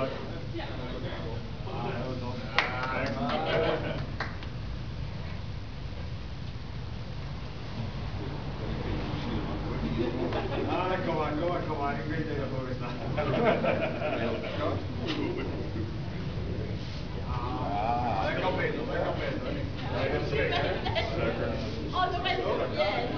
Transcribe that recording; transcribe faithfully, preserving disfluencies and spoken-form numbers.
Ah, come on, come on, come on, invece la tua questa. Ah, vai capello, vai capello. Oh, the rest, yes.